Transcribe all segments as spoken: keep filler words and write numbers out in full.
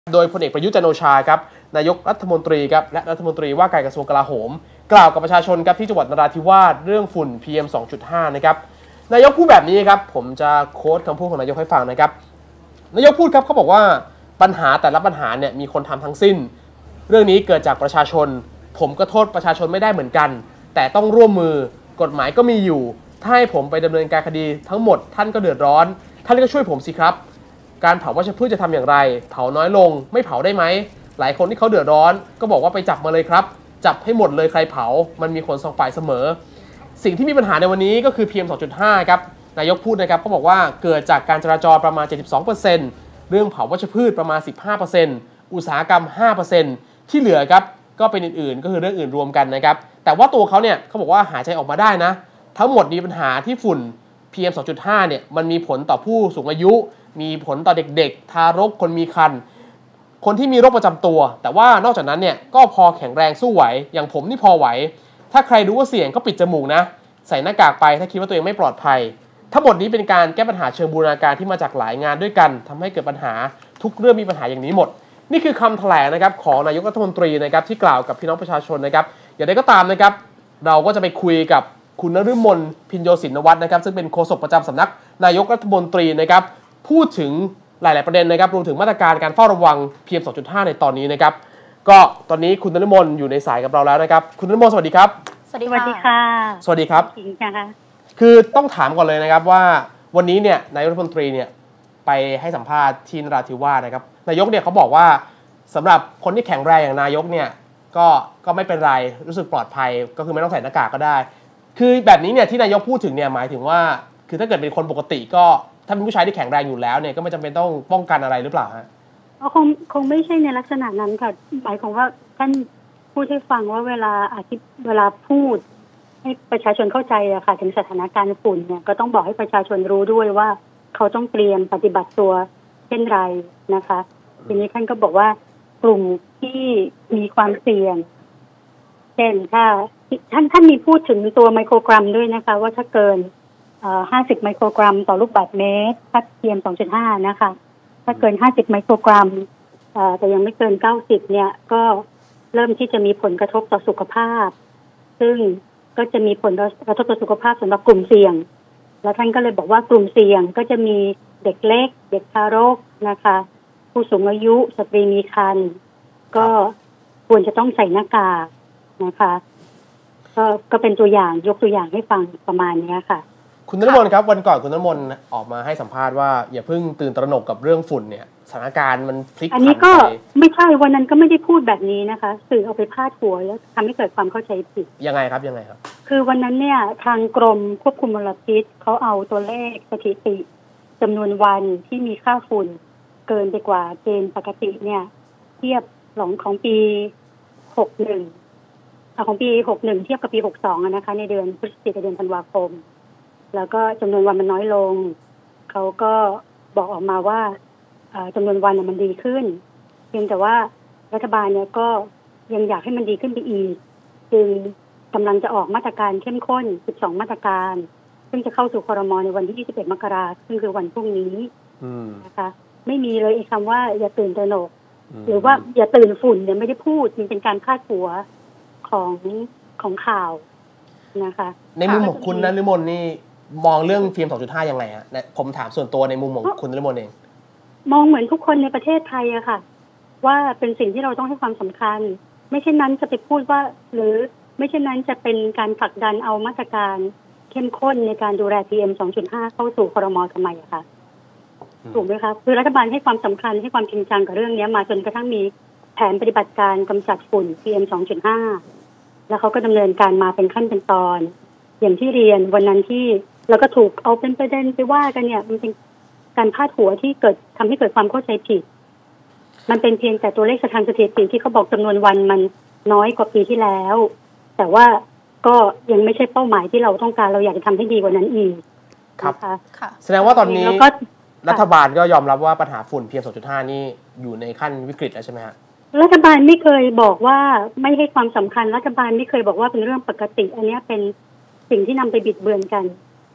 โดยพลเอกประยุทธ์จันทร์โอชาครับนายกรัฐมนตรีครับและรัฐมนตรีว่าการกระทรวงกลาโหมกล่าวกับประชาชนครับที่จังหวัดนราธิวาสเรื่องฝุ่น พี เอ็ม สองจุดห้า นะครับนายกพูดแบบนี้ครับผมจะโค้ดคำพูดของนายกให้ฟังนะครับนายกพูดครับเขาบอกว่าปัญหาแต่ละปัญหาเนี่ยมีคนทำทั้งสิ้นเรื่องนี้เกิดจากประชาชนผมก็โทษประชาชนไม่ได้เหมือนกันแต่ต้องร่วมมือกฎหมายก็มีอยู่ถ้าให้ผมไปดำเนินการคดีทั้งหมดท่านก็เดือดร้อนท่านก็ช่วยผมสิครับการเผาวัชพืชจะทำอย่างไรเผาน้อยลงไม่เผาได้ไหมหลายคนที่เขาเดือดร้อนก็บอกว่าไปจับมาเลยครับจับให้หมดเลยใครเผามันมีคนสองฝ่ายเสมอสิ่งที่มีปัญหาในวันนี้ก็คือ พี เอ็ม สองจุดห้า ครับนายกพูดนะครับเขาบอกว่าเกิดจากการจราจรประมาณ เจ็ดสิบสองเปอร์เซ็นต์ เรื่องเผาวัชพืชประมาณ สิบห้าเปอร์เซ็นต์ อุตสาหกรรม ห้าเปอร์เซ็นต์ ที่เหลือครับก็เป็นอื่นๆก็คือเรื่องอื่นรวมกันนะครับแต่ว่าตัวเขาเนี่ยเขาบอกว่าหายใจออกมาได้นะทั้งหมดมีปัญหาที่ฝุ่น พี เอ็ม สองจุดห้า เนี่ยมันมีผลต่อผู้สูงอายุมีผลต่อเด็กๆทารกคนมีครรภ์คนที่มีโรคประจำตัวแต่ว่านอกจากนั้นเนี่ยก็พอแข็งแรงสู้ไหวอย่างผมนี่พอไหวถ้าใครรู้ว่าเสี่ยงก็ปิดจมูกนะใส่หน้ากากไปถ้าคิดว่าตัวเองไม่ปลอดภัยทั้งหมดนี้เป็นการแก้ปัญหาเชิงบูรณาการที่มาจากหลายงานด้วยกันทำให้เกิดปัญหาทุกเรื่องมีปัญหาอย่างนี้หมดนี่คือคำแถลงนะครับของนายกรัฐมนตรีนะครับที่กล่าวกับพี่น้องประชาชนนะครับอย่างไรก็ตามนะครับเราก็จะไปคุยกับคุณนฤมลพินโยศินวัฒน์นะครับซึ่งเป็นโฆษกประจำสำนักนายกรัฐมนตรีนะครับพูดถึงหลายๆประเด็นนะครับรวมถึงมาตรการการเฝ้าระวัง พี เอ็ม สองจุดห้า ในตอนนี้นะครับก็ตอนนี้คุณนฤมลอยู่ในสายกับเราแล้วนะครับคุณนฤมลสวัสดีครับสวัสดีค่ะสวัสดีครับคือต้องถามก่อนเลยนะครับว่าวันนี้เนี่ยนายกรัฐมนตรีเนี่ยไปให้สัมภาษณ์ที่นราธิวาสนะครับนายกเนี่ยเขาบอกว่าสำหรับคนที่แข็งแรงอย่างนายกเนี่ยก็ก็ไม่เป็นไรรู้สึกปลอดภัยก็คือไม่ต้องใส่หน้ากากก็ได้คือแบบนี้เนี่ยที่นายกพูดถึงเนี่ยหมายถึงว่าคือถ้าเกิดเป็นคนปกติก็ถ้าเป็นผู้ชายที่แข็งแรงอยู่แล้วเนี่ยก็ไม่จำเป็นต้องป้องกันอะไรหรือเปล่าฮะคงคงไม่ใช่ในลักษณะนั้นค่ะหมายความว่าท่านพูดให้ฟังว่าเวลาอธิเวลาพูดให้ประชาชนเข้าใจอะค่ะถึงสถานการณ์ฝุ่นเนี่ยก็ต้องบอกให้ประชาชนรู้ด้วยว่าเขาต้องเตรียมปฏิบัติตัวเช่นไรนะคะทีนี้ท่านก็บอกว่ากลุ่มที่มีความเสี่ยงเช่นถ้าท่านท่านมีพูดถึงตัวไมโครกรัมด้วยนะคะว่าถ้าเกินห้าสิบไมโครกรัมต่อลูกบาศก์เมตรถ้า พี เอ็ม สองจุดห้า นะคะถ้าเกินห้าสิบไมโครกรัมแต่ยังไม่เกินเก้าสิบเนี่ยก็เริ่มที่จะมีผลกระทบต่อสุขภาพซึ่งก็จะมีผลกระทบต่อสุขภาพสำหรับกลุ่มเสี่ยงแล้วท่านก็เลยบอกว่ากลุ่มเสี่ยงก็จะมีเด็กเล็กเด็กทารกนะคะผู้สูงอายุสตรีมีครรภ์ก็ควรจะต้องใส่หน้ากากนะคะก็ก็เป็นตัวอย่างยกตัวอย่างให้ฟังประมาณนี้ค่ะคุณนฤมลครับวันก่อนคุณนฤมลออกมาให้สัมภาษณ์ว่าอย่าเพิ่งตื่นตระหนกกับเรื่องฝุ่นเนี่ยสถานการณ์มันพลิกผันไปอันนี้ก็ไม่ใช่วันนั้นก็ไม่ได้พูดแบบนี้นะคะสื่อเอาไปพาดหัวแล้วทำให้เกิดความเข้าใจผิดยังไงครับยังไงครับคือวันนั้นเนี่ยทางกรมควบคุมมลพิษเขาเอาตัวเลขสถิติจำนวนวันที่มีค่าฝุ่นเกินไปกว่าเกณฑ์ปกติเนี่ยเทียบของของปีหกสิบเอ็ดของปีหกสิบเอ็ดเทียบกับปีหกสิบสองนะคะในเดือนพฤศจิกายนเดือนธันวาคมแล้วก็จำนวนวันมันน้อยลงเขาก็บอกออกมาว่าจำนวนวันมันดีขึ้นเพียงแต่ว่ารัฐบาลเนี่ยก็ยังอยากให้มันดีขึ้นไปอีกจึงกำลังจะออกมาตรการเข้มข้นสิบสองมาตรการซึ่งจะเข้าสู่ครม.ในวันที่ยี่สิบเอ็ดมกราคมซึ่งคือวันพรุ่งนี้นะคะไม่มีเลยไอ้คำว่าอย่าตื่นตระหนกหรือว่าอย่าตื่นฝุ่นเนี่ยไม่ได้พูดมันเป็นการพาดหัวของของข่าวนะคะในมุมของคุณนฤมลนี่มองเรื่อง พี เอ็ม สองจุดห้า ยังไงฮะผมถามส่วนตัวในมุมของคุณนฤมลเองมองเหมือนทุกคนในประเทศไทยอะค่ะว่าเป็นสิ่งที่เราต้องให้ความสำคัญไม่เช่นนั้นจะไปพูดว่าหรือไม่เช่นนั้นจะเป็นการผลักดันเอามาตรการเข้มข้นในการดูแล พี เอ็ม สองจุดห้า เข้าสู่ครม.ทำไมอะค่ะถูกไหมคะคือรัฐบาลให้ความสำคัญให้ความจริงจังกับเรื่องนี้มาจนกระทั่งมีแผนปฏิบัติการกำจัดฝุ่น พี เอ็ม สองจุดห้า แล้วเขาก็ดำเนินการมาเป็นขั้นเป็นตอนอย่างที่เรียนวันนั้นที่แล้วก็ถูกเอาเป็นประเด็นไปว่ากันเนี่ยมันเป็นการพาดหัวที่เกิดทำให้เกิดความเข้าใจผิดมันเป็นเพียงแต่ตัวเลขทางสถิติที่เขาบอกจำนวนวันมันน้อยกว่าปีที่แล้วแต่ว่าก็ยังไม่ใช่เป้าหมายที่เราต้องการเราอยากจะทำให้ดีกว่านั้นอีกครับแสดงว่าตอนนี้รัฐบาลก็ยอมรับว่าปัญหาฝุ่น พี เอ็ม สองจุดห้า นี่อยู่ในขั้นวิกฤตแล้วใช่ไหมฮะรัฐบาลไม่เคยบอกว่าไม่ให้ความสำคัญรัฐบาลไม่เคยบอกว่าเป็นเรื่องปกติอันนี้เป็นสิ่งที่นำไปบิดเบือนกัน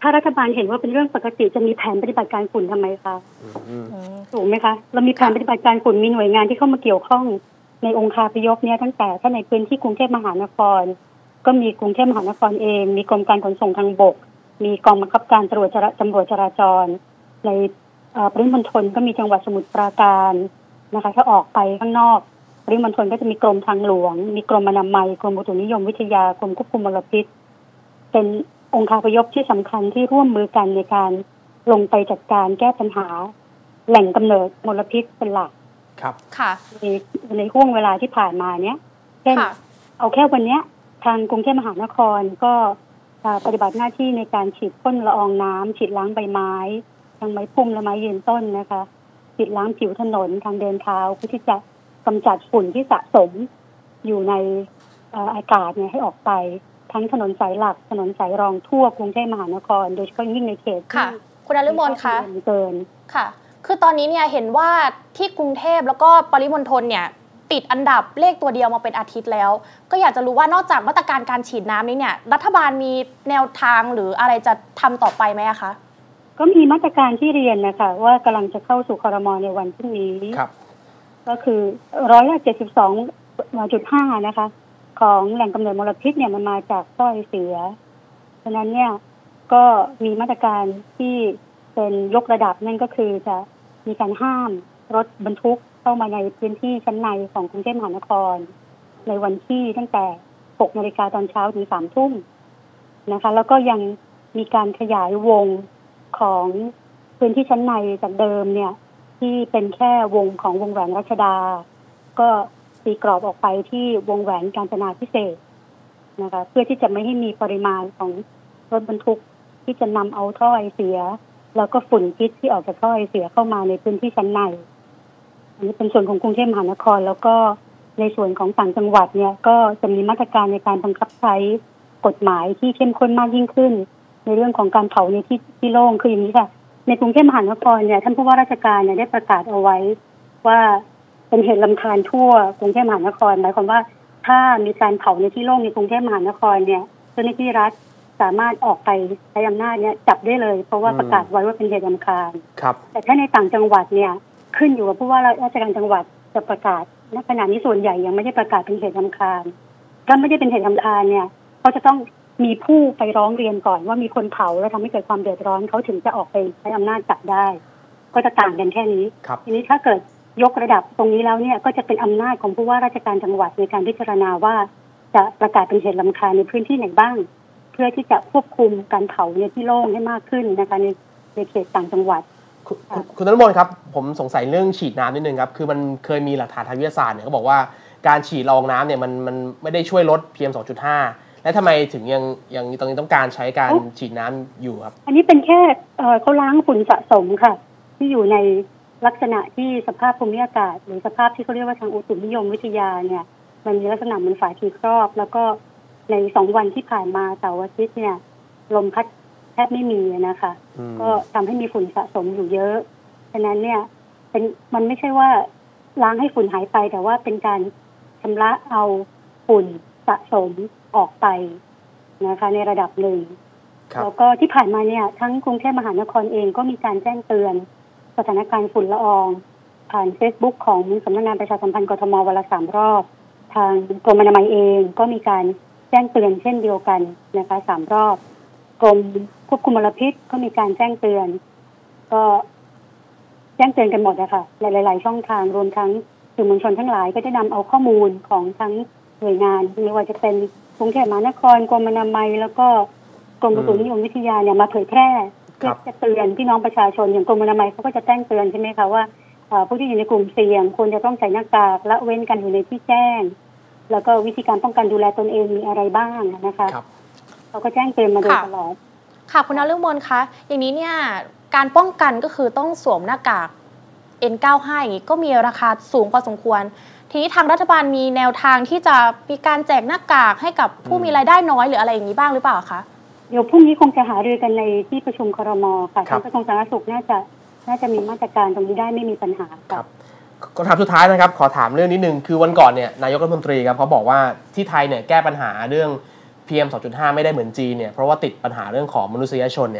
ถ้ารัฐบาลเห็นว่าเป็นเรื่องปกติจะมีแผนปฏิบัติการฝุ่นทำไมคะถูกไหมคะเรามีแผนปฏิบัติการฝุ่นมีหน่วยงานที่เข้ามาเกี่ยวข้องในองค์คาพยพเนี่ยตั้งแต่ถ้าในพื้นที่กรุงเทพมหานครก็มีกรุงเทพมหานครเองมีกรมการขนส่งทางบกมีกองบังคับการตำรวจจราตำรวจจราจรในปริมณฑลก็มีจังหวัดสมุทรปราการนะคะถ้าออกไปข้างนอกปริมณฑลก็จะมีกรมทางหลวงมีกรมอนามัยกรมอุตุนิยมวิทยากรมควบคุมมลพิษเป็นองค์คาพยพที่สำคัญที่ร่วมมือกันในการลงไปจัดการแก้ปัญหาแหล่งกำเนิดมลพิษเป็นหลักครับค่ะในในห่วงเวลาที่ผ่านมาเนี้ยเช่นเอาแค่วันเนี้ยทางกรุงเทพมหานครก็ปฏิบัติหน้าที่ในการฉีดพ่นละอองน้ำฉีดล้างใบไม้ทั้งไม้พุ่มและไม้ยืนต้นนะคะฉีดล้างผิวถนนทางเดินเท้าเพื่อที่จะกำจัดฝุ่นที่สะสมอยู่ในอากาศเนี่ยให้ออกไปทั้งถนนสายหลักถนนสายรองทั่วกรุงเทพมหานครโดยเฉพาะยิ่งในเขตค่ะคุณนฤมลคะเกินค่ะคือตอนนี้เนี่ยเห็นว่าที่กรุงเทพแล้วก็ปริมณฑลเนี่ยติดอันดับเลขตัวเดียวมาเป็นอาทิตย์แล้วก็อยากจะรู้ว่านอกจากมาตรการการฉีดน้ำนี้เนี่ยรัฐบาลมีแนวทางหรืออะไรจะทำต่อไปไหมคะก็มีมาตรการที่เรียนนะคะว่ากำลังจะเข้าสู่ครม.ในวันพรุ่งนี้ครับก็คือร้อยละเจ็ดสิบสองจุดห้านะคะของแหล่งกำเนิดมลพิษเนี่ยมันมาจากท่อไอเสียฉะนั้นเนี่ยก็มีมาตรการที่เป็นยกระดับนั่นก็คือจะมีการห้ามรถบรรทุกเข้ามาในพื้นที่ชั้นในของกรุงเทพมหานครในวันที่ตั้งแต่หกนาฬิกาตอนเช้าถึงสามทุ่มนะคะแล้วก็ยังมีการขยายวงของพื้นที่ชั้นในจากเดิมเนี่ยที่เป็นแค่วงของวงแหวนรัชดาก็ตีกรอบออกไปที่วงแหวนกาญจนาภิเษกนะคะเพื่อที่จะไม่ให้มีปริมาณของรถบรรทุกที่จะนำเอาท่อไอเสียแล้วก็ฝุ่นพิษที่ออกจากท่อไอเสียเข้ามาในพื้นที่ชั้นในอันนี้เป็นส่วนของกรุงเทพมหานครแล้วก็ในส่วนของต่างจังหวัดเนี่ยก็จะมีมาตรการในการบังคับใช้กฎหมายที่เข้มข้นมากยิ่งขึ้นในเรื่องของการเผาในที่ที่โล่งคืออย่างนี้ค่ะในกรุงเทพมหานครเนี่ยท่านผู้ว่าราชการเนี่ยได้ประกาศเอาไว้ว่าเป็นเหตุรำคาญทั่วกรุงเทพมหานครหมายความว่าถ้ามีการเผาในที่โล่งในกรุงเทพมหานครเนี่ยเจ้าหน้าที่รัฐสามารถออกไปใช้อำนาจเนี่ยจับได้เลยเพราะว่าประกาศไว้ว่าเป็นเหตุรำคาญครับแต่ถ้าในต่างจังหวัดเนี่ยขึ้นอยู่กับผู้ว่าราชการจังหวัดจะประกาศณขณะนี้ส่วนใหญ่ยังไม่ได้ประกาศเป็นเหตุรำคาญถ้าไม่ได้เป็นเหตุรำคาญเนี่ยเขาจะต้องมีผู้ไปร้องเรียนก่อนว่ามีคนเผาแล้วทำให้เกิดความเดือดร้อนเขาถึงจะออกไปใช้อำนาจจับได้ก็จะต่างกันแค่นี้ทีนี้ถ้าเกิดยกระดับตรงนี้แล้วเนี่ยก็จะเป็นอำนาจของผู้ว่าราชการจังหวัดในการพิจารณาว่าจะประกาศเป็นเหตุรำคาญในพื้นที่ไหนบ้างเพื่อที่จะควบคุมการเผาในที่โล่งให้มากขึ้นนะคะในในเขตต่างจังหวัดคุณนฤมลครับผมสงสัยเรื่องฉีดน้ำนิดนึงครับคือมันเคยมีหลักฐานทางวิทยาศาสตร์เนี่ยเขาบอกว่าการฉีดละอองน้ำเนี่ยมันมันไม่ได้ช่วยลด พี เอ็ม สองจุดห้า และทำไมถึงยังยังตอนนี้ต้องการใช้การฉีดน้ำอยู่ครับอันนี้เป็นแค่เขาล้างฝุ่นสะสมค่ะที่อยู่ในลักษณะที่สภาพภูมิอากาศหรือสภาพที่เขาเรียกว่าทางอุตุนิยมวิทยาเนี่ยมันมีลักษณะเหมือนฝาชีครอบแล้วก็ในสองวันที่ผ่านมาเสาร์อาทิตย์เนี่ยลมพัดแทบไม่มีนะคะก็ทำให้มีฝุ่นสะสมอยู่เยอะฉะนั้นเนี่ยเป็นมันไม่ใช่ว่าล้างให้ฝุ่นหายไปแต่ว่าเป็นการชำระเอาฝุ่นสะสมออกไปนะคะในระดับหนึ่งแล้วก็ที่ผ่านมาเนี่ยทั้งกรุงเทพมหานครเองก็มีการแจ้งเตือนสถานการณ์ฝุ่นละอองผ่าน Facebook ของสำนักงานประชาสัมพันธ์กทมวันละสามรอบทางกรมอนามัยเองก็มีการแจ้งเตือนเช่นเดียวกันนะคะสามรอบกรมควบคุมมลพิษก็มีการแจ้งเตือนก็แจ้งเตือนกันหมดนะคะหลายๆช่องทางรวมทั้งสื่อมวลชนทั้งหลายก็ได้นำเอาข้อมูลของทั้งหน่วยงานไม่ว่าจะเป็นกรุงเทพมหานครกรมอนามัยแล้วก็กรมอุตุนิยมวิทยาเนี่ยมาเผยแพร่เพื่อจะเตือนพี่น้องประชาชนอย่างกรมอนามัยเขาก็จะแจ้งเตือนใช่ไหมคะว่าผู้ที่อยู่ในกลุ่มเสี่ยงควรจะต้องใส่หน้ากากละเว้นกันอยู่ในที่แจ้งแล้วก็วิธีการป้องกันดูแลตนเองมีอะไรบ้างนะคะเขาก็แจ้งเตือนมาโดยตลอดค่ะคุณนฤมลคะอย่างนี้เนี่ยการป้องกันก็คือต้องสวมหน้ากาก เอ็น เก้าสิบห้า อย่างนี้ก็มีราคาสูงพอสมควรทีนี้ทางรัฐบาลมีแนวทางที่จะมีการแจกหน้ากากให้กับผู้มีรายได้น้อยหรืออะไรอย่างนี้บ้างหรือเปล่าคะเดี๋ยวพรุ่งนี้คงจะหารือกันในที่ประชุมครม.ค่ะทางกระทรวงสาธารณสุขน่าจะน่าจะมีมาตรการตรงนี้ได้ไม่มีปัญหาครับคำถามสุดท้ายนะครับขอถามเรื่องนิดนึงคือวันก่อนเนี่ยนายกรัฐมนตรีครับเขาบอกว่าที่ไทยเนี่ยแก้ปัญหาเรื่อง พี เอ็ม สองจุดห้า ไม่ได้เหมือนจีนเนี่ยเพราะว่าติดปัญหาเรื่องของมนุษยชนเนี่ย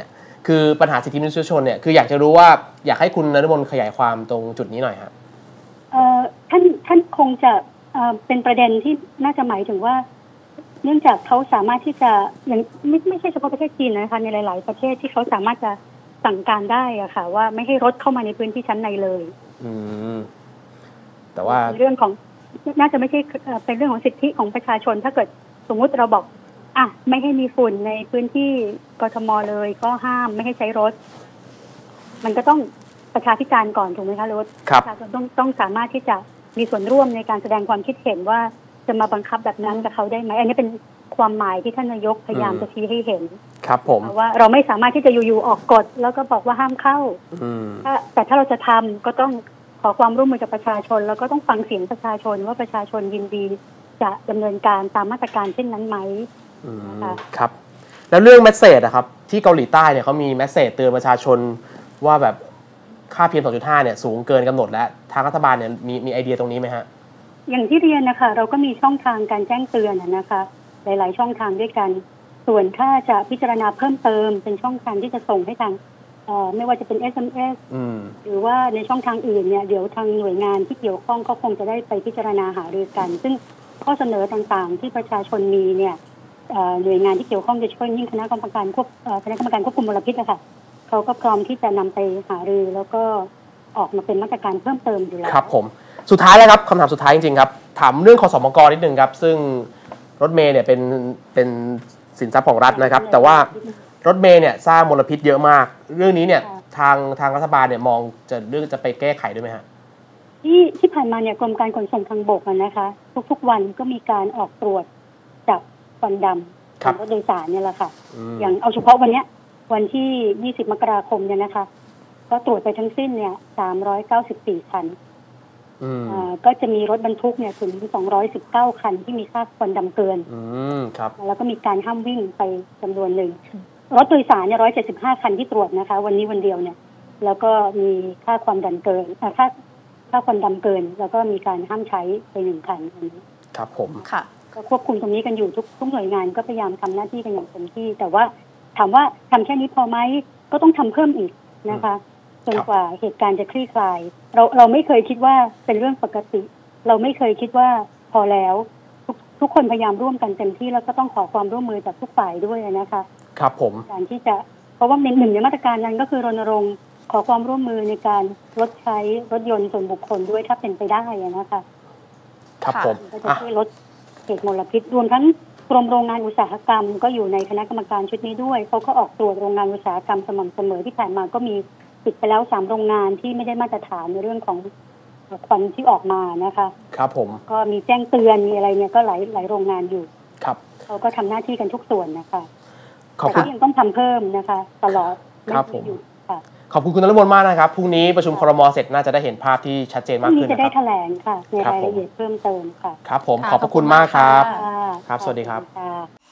คือปัญหาสิทธิมนุษยชนเนี่ยคืออยากจะรู้ว่าอยากให้คุณนฤมลขยายความตรงจุดนี้หน่อยครับเอ่อท่านท่านคงจะเอ่อเป็นประเด็นที่น่าจะหมายถึงว่าเนื่องจากเขาสามารถที่จะอย่างไม่ไม่ใช่เฉพาะประเทศจีนนะคะในหลายๆประเทศที่เขาสามารถจะสั่งการได้อะค่ะว่าไม่ให้รถเข้ามาในพื้นที่ชั้นในเลยอืมแต่ว่าเรื่องของน่าจะไม่ใช่เป็นเรื่องของสิทธิของประชาชนถ้าเกิดสมมุติเราบอกอ่ะไม่ให้มีฝุ่นในพื้นที่กทมเลยก็ห้ามไม่ให้ใช้รถมันก็ต้องประชาพิจารณ์ก่อนถูกไหมคะรถประชาชนต้องต้องสามารถที่จะมีส่วนร่วมในการแสดงความคิดเห็นว่าจะมาบังคับแบบนั้นกับเขาได้ไหมอันนี้เป็นความหมายที่ท่านนายกพยายามจะชี้ให้เห็นครับผมว่าเราไม่สามารถที่จะอยู่ๆออกกฎแล้วก็บอกว่าห้ามเข้าแต่ถ้าเราจะทำก็ต้องขอความร่วมมือจากประชาชนแล้วก็ต้องฟังเสียงประชาชนว่าประชาชนยินดีจะดำเนินการตามมาตรการเช่นนั้นไหมครับแล้วเรื่องแมสเซจอะครับที่เกาหลีใต้เนี่ยเขามีแมสเซจเตือนประชาชนว่าแบบค่า พี เอ็ม สองจุดห้า เนี่ยสูงเกินกำหนดแล้วทางรัฐบาลเนี่ยมีมีไอเดียตรงนี้ไหมฮะอย่างที่เรียนนะคะเราก็มีช่องทางการแจ้งเตือนนะคะหลายๆช่องทางด้วยกันส่วนถ้าจะพิจารณาเพิ่มเติมเป็นช่องทางที่จะส่งให้ทางไม่ว่าจะเป็น เอส เอ็ม เอส หรือว่าในช่องทางอื่นเนี่ยเดี๋ยวทางหน่วยงานที่เกี่ยวข้องก็คงจะได้ไปพิจารณาหารือกันซึ่งข้อเสนอต่างๆที่ประชาชนมีเนี่ยหน่วยงานที่เกี่ยวข้องโดยเฉพาะยิ่งคณะกรรมการควบคณะกรรมการควบคุมมลพิษนะคะเขาก็พร้อมที่จะนำไปหารือแล้วก็ออกมาเป็นมาตรการเพิ่มเติมอยู่แล้วครับผมสุดท้ายแล้วครับคำถามสุดท้ายจริงๆครับถามเรื่องคสมกนิดนึงครับซึ่งรถเมย์เนี่ยเป็นเป็นสินทรัพย์ของรัฐนะครับแต่ว่ารถเมย์เนี่ยสร้างมลพิษเยอะมากเรื่องนี้เนี่ยทางทางรัฐบาลเนี่ยมองจะเรื่องจะไปแก้ไขด้วยไหมฮะที่ที่ผ่านมาเนี่ยกรมการขนส่งทางบกนะคะทุกๆวันก็มีการออกตรวจจับควันดำของรถโดยสารเนี่ยแหละค่ะอย่างเอาเฉพาะวันเนี้ยวันที่ยี่สิบมกราคมเนี่ยนะคะก็ตรวจไปทั้งสิ้นเนี่ยสามร้อยเก้าสิบสี่คันก็จะมีรถบรรทุกเนี่ยถึงสองร้อยสิบเก้าคันที่มีค่าควันดำเกินแล้วก็มีการห้ามวิ่งไปจำนวนหนึ่งรถโดยสารเนี่ยร้อยเจ็ดสิบห้าคันที่ตรวจนะคะวันนี้วันเดียวเนี่ยแล้วก็มีค่าความดันเกินค่าค่าควันดำเกินแล้วก็มีการห้ามใช้ไปหนึ่งคันอันนี้ครับผมค่ะก็ควบคุมตรงนี้กันอยู่ทุกทุกหน่วยงานก็พยายามทำหน้าที่กันอย่างเต็มที่แต่ว่าถามว่าทำแค่นี้พอไหมก็ต้องทำเพิ่มอีกนะคะจนกว่าเหตุการณ์จะคลี่คลายเราเราไม่เคยคิดว่าเป็นเรื่องปกติเราไม่เคยคิดว่าพอแล้วทุกทุกคนพยายามร่วมกันเต็มที่แล้วก็ต้องขอความร่วมมือจากทุกฝ่ายด้วยนะคะครับผมการที่จะเพราะว่าหนึ่งในมาตรการนั้นก็คือรณรงค์ขอความร่วมมือในการลดใช้รถยนต์ส่วนบุคคลด้วยถ้าเป็นไปได้นะคะครับผมก็จะช่วยลดเหตุมลพิษรวมทั้งกรมโรงงานอุตสาหกรรมก็อยู่ในคณะกรรมการชุดนี้ด้วยเขาก็ออกตรวจโรงงานอุตสาหกรรมสม่ำเสมอที่ผ่านมาก็มีปิดไปแล้วสามโรงงานที่ไม่ได้มาตรฐานในเรื่องของควันที่ออกมานะคะครับผมก็มีแจ้งเตือนมีอะไรเนี่ยก็หลายหลายโรงงานอยู่ครับเขาก็ทำหน้าที่กันทุกส่วนนะคะขอบคุณยังต้องทำเพิ่มนะคะตลอดครับผมขอบคุณคุณนฤมลมากนะครับพรุ่งนี้ประชุมครม.เสร็จน่าจะได้เห็นภาพที่ชัดเจนมากขึ้นนะครับจะได้แถลงค่ะในรายละเอียดเพิ่มเติมค่ะครับผมขอบพระคุณมากครับครับสวัสดีครับ